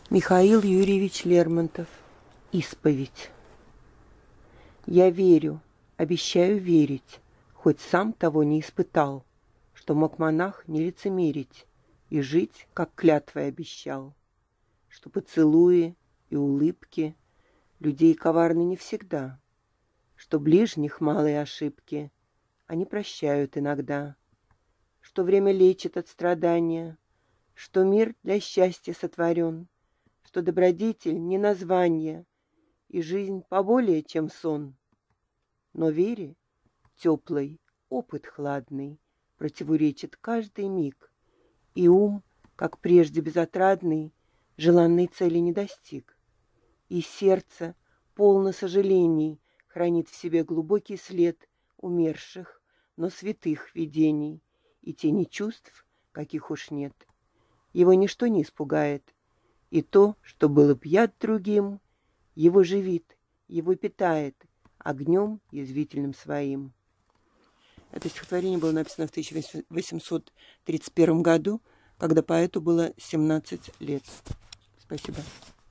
Михаил Юрьевич Лермонтов. Исповедь. Я верю, обещаю верить, хоть сам того не испытал, что мог монах не лицемерить и жить, как клятвой обещал, что поцелуи и улыбки людей коварны не всегда, что ближних малые ошибки они прощают иногда, что время лечит от страдания, что мир для счастья сотворен, что добродетель не название, и жизнь поболее, чем сон. Но вере теплый, опыт хладный противоречит каждый миг, и ум, как прежде безотрадный, желанной цели не достиг, и сердце, полно сожалений, хранит в себе глубокий след умерших, но святых видений и тени чувств, каких уж нет. Его ничто не испугает, и то, что было б яд другим, его живит, его питает огнем язвительным своим. Это стихотворение было написано в 1831 году, когда поэту было 17 лет. Спасибо.